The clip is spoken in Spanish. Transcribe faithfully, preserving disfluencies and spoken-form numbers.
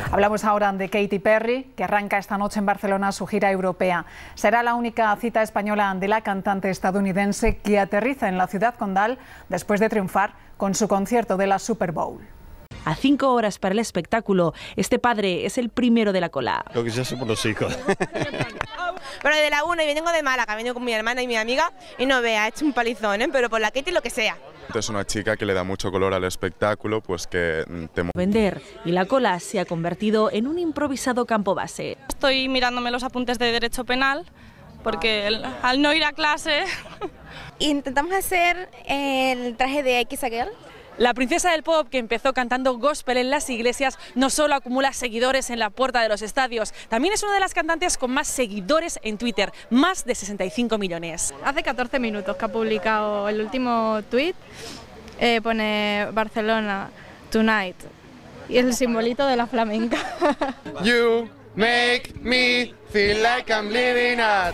Hablamos ahora de Katy Perry, que arranca esta noche en Barcelona su gira europea. Será la única cita española de la cantante estadounidense que aterriza en la ciudad condal después de triunfar con su concierto de la Super Bowl. A cinco horas para el espectáculo, este padre es el primero de la cola. Lo que ya somos los hijos. Pero de la una y vengo de Málaga, vengo con mi hermana y mi amiga y no vea, he hecho un palizón, ¿eh? Pero por la Katy lo que sea. Es una chica que le da mucho color al espectáculo, pues que te... Vender, y la cola se ha convertido en un improvisado campo base. Estoy mirándome los apuntes de Derecho Penal, porque el, al no ir a clase... Intentamos hacer el traje de X Girl. La princesa del pop, que empezó cantando gospel en las iglesias, no solo acumula seguidores en la puerta de los estadios, también es una de las cantantes con más seguidores en Twitter, más de sesenta y cinco millones. Hace catorce minutos que ha publicado el último tweet, eh, pone Barcelona Tonight y es el simbolito de la flamenca. You make me feel like I'm living at